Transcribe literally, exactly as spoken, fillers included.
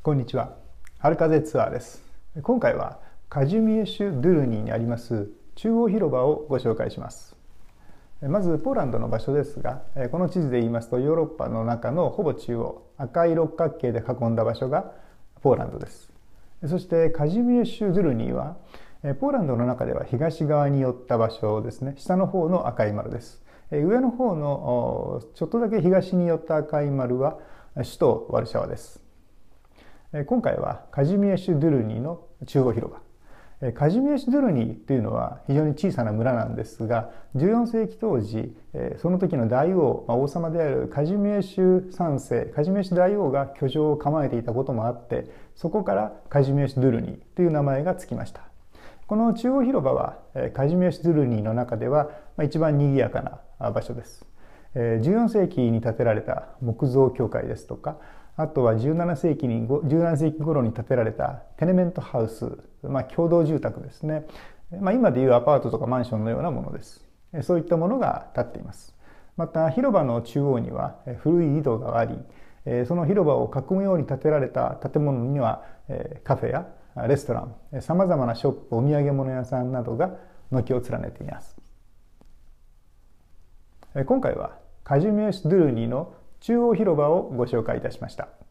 こんにちは。春風ツアーです。今回はカジュミエシュ・ドゥルニーにあります中央広場をご紹介します。まずポーランドの場所ですが、この地図で言いますとヨーロッパの中のほぼ中央、赤い六角形で囲んだ場所がポーランドです。そしてカジュミエシュ・ドゥルニーはポーランドの中では東側に寄った場所ですね。下の方の赤い丸です。上の方のちょっとだけ東に寄った赤い丸は首都ワルシャワです。今回はカジュミエシュ・ドゥルニーの中央広場。カジュミエシュ・ドゥルニーというのは非常に小さな村なんですが、じゅうよんせいき当時その時の大王、王様であるカジュミエシュさんせい、カジュミエシュ大王が居城を構えていたこともあって、そこからカジュミエシュ・ドゥルニーという名前がつきました。この中央広場はカジュミエシュ・ドゥルニーの中では一番賑やかな場所です。じゅうよんせいきに建てられた木造教会ですとか、あとはじゅうななせいきにじゅうななせいき頃に建てられたテネメントハウス、まあ、共同住宅ですね、まあ、今でいうアパートとかマンションのようなものです。そういったものが建っています。また広場の中央には古い井戸があり、その広場を囲むように建てられた建物にはカフェやレストラン、さまざまなショップ、お土産物屋さんなどが軒を連ねています。今回はカジュミエシュ・ドゥルニーの中央広場をご紹介いたしました。